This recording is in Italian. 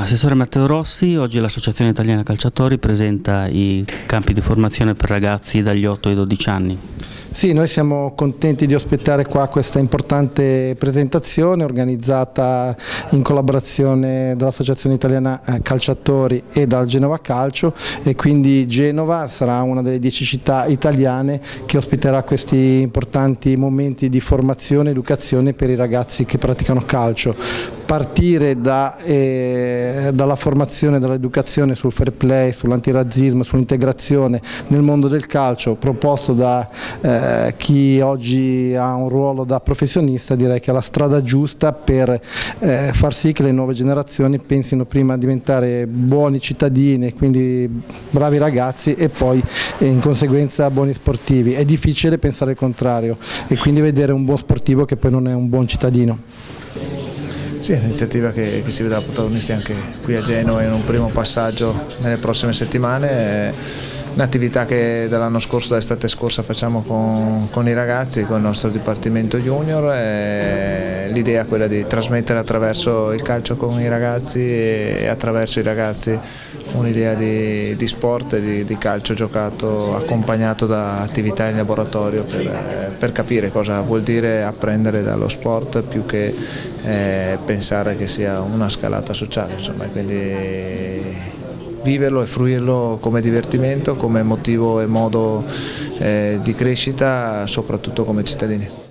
Assessore Matteo Rossi, oggi l'Associazione Italiana Calciatori presenta i campi di formazione per ragazzi dagli 8 ai 12 anni. Sì, noi siamo contenti di ospitare qua questa importante presentazione organizzata in collaborazione dall'Associazione Italiana Calciatori e dal Genova Calcio, e quindi Genova sarà una delle 10 città italiane che ospiterà questi importanti momenti di formazione e educazione per i ragazzi che praticano calcio. Partire dalla formazione, dall'educazione sul fair play, sull'antirazzismo, sull'integrazione nel mondo del calcio, proposto da chi oggi ha un ruolo da professionista, direi che è la strada giusta per far sì che le nuove generazioni pensino prima a diventare buoni cittadini, quindi bravi ragazzi, e poi in conseguenza buoni sportivi. È difficile pensare il contrario e quindi vedere un buon sportivo che poi non è un buon cittadino. Sì, è un'iniziativa che ci vedrà protagonisti anche qui a Genova in un primo passaggio nelle prossime settimane. È un'attività che dall'anno scorso, dall'estate scorsa, facciamo con i ragazzi, con il nostro Dipartimento Junior. L'idea è quella di trasmettere attraverso il calcio con i ragazzi e attraverso i ragazzi un'idea di sport e di calcio giocato accompagnato da attività in laboratorio per capire cosa vuol dire apprendere dallo sport più che pensare che sia una scalata sociale, insomma, quindi viverlo e fruirlo come divertimento, come motivo e modo di crescita, soprattutto come cittadini.